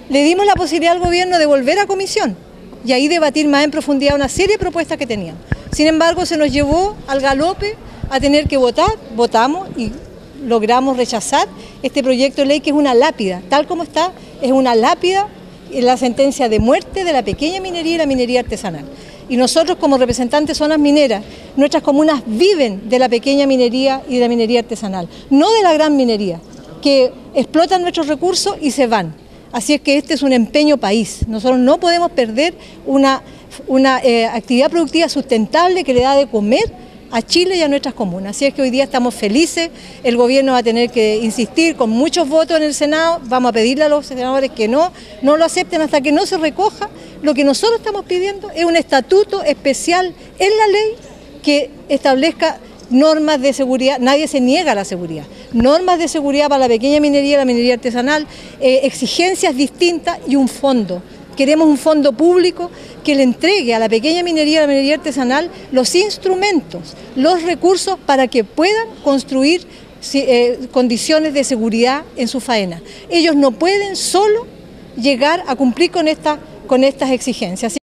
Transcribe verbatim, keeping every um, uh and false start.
le dimos la posibilidad al gobierno de volver a comisión y ahí debatir más en profundidad una serie de propuestas que teníamos. Sin embargo, se nos llevó al galope a tener que votar, votamos y logramos rechazar este proyecto de ley que es una lápida, tal como está, es una lápida en la sentencia de muerte de la pequeña minería y la minería artesanal. Y nosotros como representantes de zonas mineras, nuestras comunas viven de la pequeña minería y de la minería artesanal, no de la gran minería, que explotan nuestros recursos y se van. Así es que este es un empeño país. Nosotros no podemos perder una, una eh, actividad productiva sustentable que le da de comer a Chile y a nuestras comunas. Así es que hoy día estamos felices, el gobierno va a tener que insistir con muchos votos en el Senado, vamos a pedirle a los senadores que no, no lo acepten hasta que no se recoja. Lo que nosotros estamos pidiendo es un estatuto especial en la ley que establezca normas de seguridad, nadie se niega a la seguridad, normas de seguridad para la pequeña minería y la minería artesanal, eh, exigencias distintas y un fondo. Queremos un fondo público que le entregue a la pequeña minería y a la minería artesanal los instrumentos, los recursos para que puedan construir eh, condiciones de seguridad en su faena. Ellos no pueden solo llegar a cumplir con, esta, con estas exigencias.